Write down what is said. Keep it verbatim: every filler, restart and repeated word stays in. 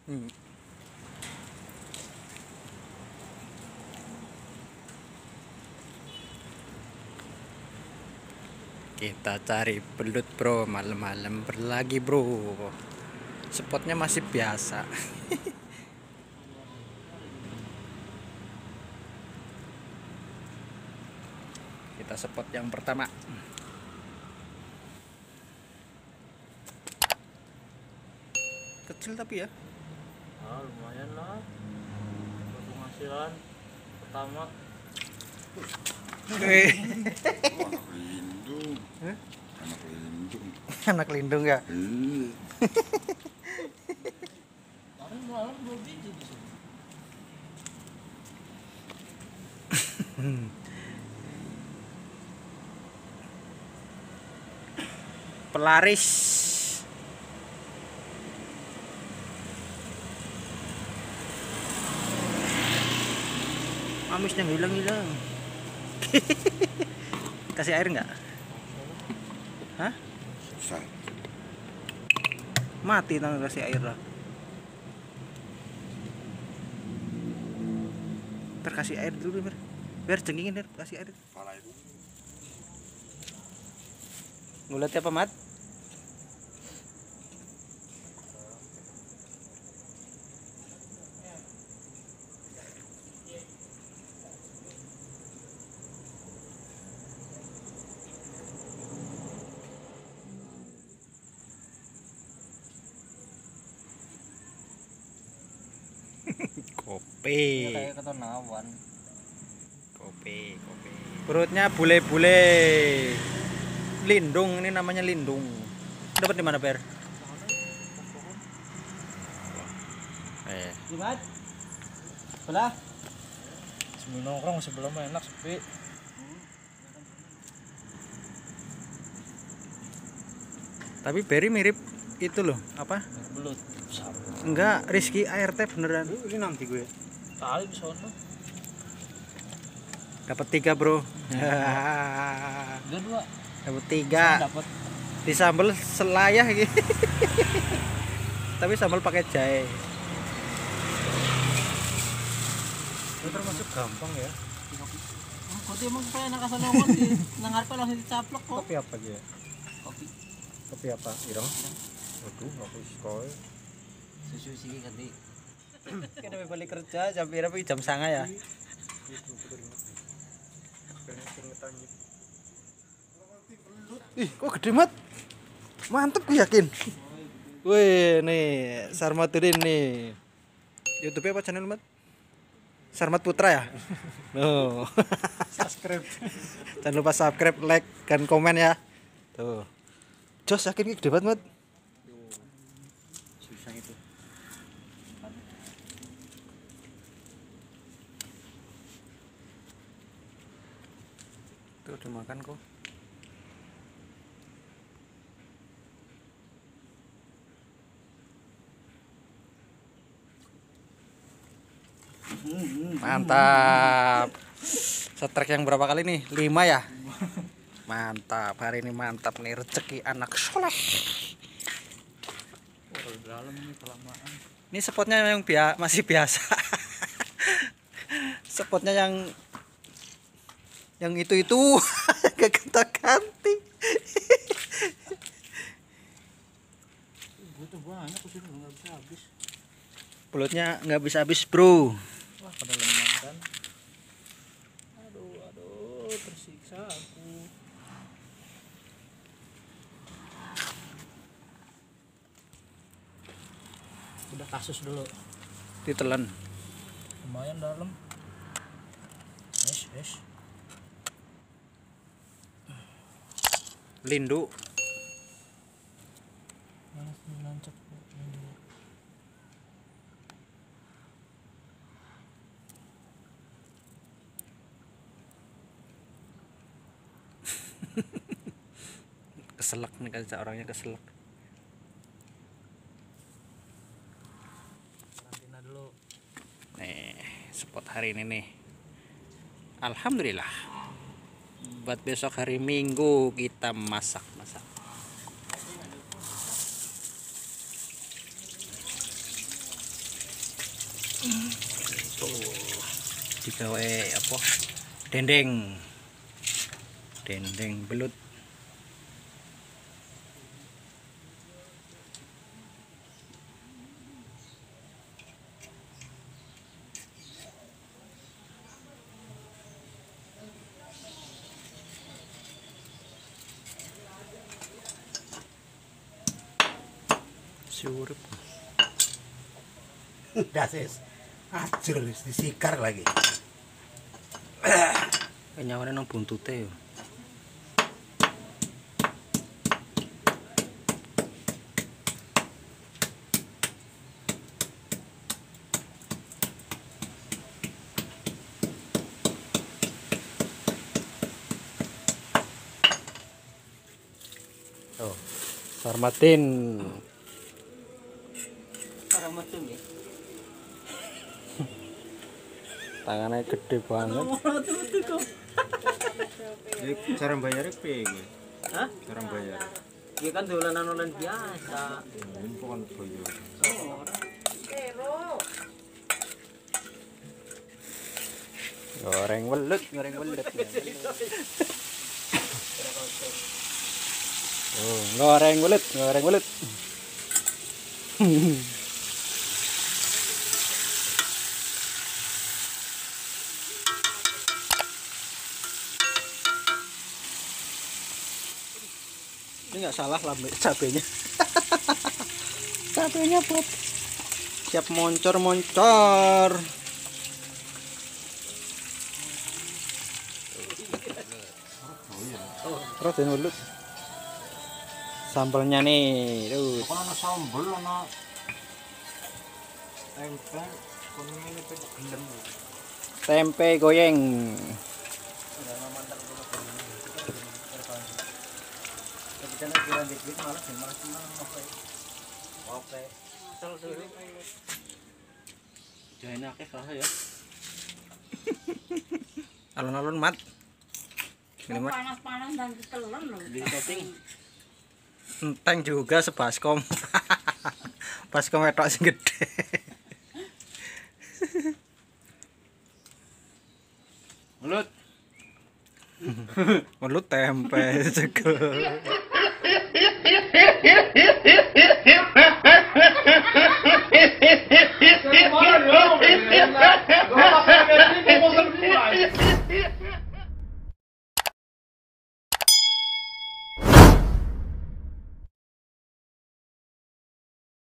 Hmm. Kita cari belut bro, malam-malam berlagi bro. Spotnya masih biasa. Kita spot yang pertama. Kecil tapi ya. Ah, lumayan lah untuk penghasilan pertama. Wih. Anak lindung. Hah? Anak lindung. Anak lindung ya. Iya. Kemarin malam dua biji di sini. Pelaris. Amisnya hilang-hilang. Kasih air nggak? Hah? Susah. Mati tangan kasih air lah. Terkasih air dulu biar, biar cengingin biar kasih air. Pala itu. Ngulet apa mat? Kopi. Kayak ketenawan. Kopi, kopi. Perutnya bule-bule. Lindung, ini namanya lindung. Dapat di mana, Per? Eh, Gimana? Sebelah? Sebelum nongkrong sebelah mah enak sepi. tapi Berry mirip itu loh, apa? Belut. Enggak, Rizky A R T beneran. Ini nanti gue. Tali di sono. Dapat tiga, Bro. Dua dua. Dapat tiga. Dapat. Di sambal selayah gitu. Tapi sambal pakai jahe. Itu termasuk gampang ya. Kok emang pengen nak kasih nomor di nengar pe langsung dicaplok kok. Kopi apa dia? Kopi. Kopi apa? Ireng. Waduh, aku sekolah. Susu sih ganti. Kita balik kerja jam berapa? Jam sanga ya. Ih, kok gede mat? Mantep gue yakin. Wih, nih Sarmatuddin nih. YouTube apa channel mat? Sarmat Putra ya? No. Subscribe. Jangan lupa subscribe, like, dan komen ya. Tuh. Jos yakin gede banget mat? Susah itu. Tuh udah makan kok. Mantap. Setrek yang berapa kali nih? Lima ya? Mantap. Hari ini mantap nih rezeki anak soleh. Oh, dalam ini kelamaan. Ini spotnya yang bia masih biasa. Spotnya yang yang itu-itu gak ganti. Gue tuh banyak aku sih nggak bisa habis. Pelutnya nggak bisa habis, Bro. Wah, pada lemah kan. Aduh, aduh, tersiksa aku. Udah kasus dulu. Ditelan. Lumayan dalam. Yes, yes. Lindu. Mana sih nancep ini. Keselak nih kata orangnya, keselak. Karantina dulu. Nih, spot hari ini nih. Alhamdulillah. Buat besok hari Minggu kita masak-masak. gawe apa dendeng dendeng belut. Surip Dasis. Acur disikar lagi. nyawane nang buntute yo. Oh, Sarmatin. Sarmatin ya. Tangannya gede banget. Cara bayarnya piye? Hah? Cara bayar. Iya kan dolanan-dolanan biasa. Ini bukan bayar. Goreng welut, goreng welut. Oh, goreng welut, goreng welut. Ini nggak salah lambe cabenya. Cabenya pop. Siap moncor-moncor. Terus ini dulu. Sambelnya nih, tuh. Bukan ana sambel ana tempe, kono ngene pe gelem. Tempe goyeng. Jangan akeh kerasa ya. Alun-alun mat. Ini mat. Panas-panas dan ditelan loh. Di topping. Enteng juga sebaskom. Baskom wetok sing gede. Mulut. Mulut tempe cekel.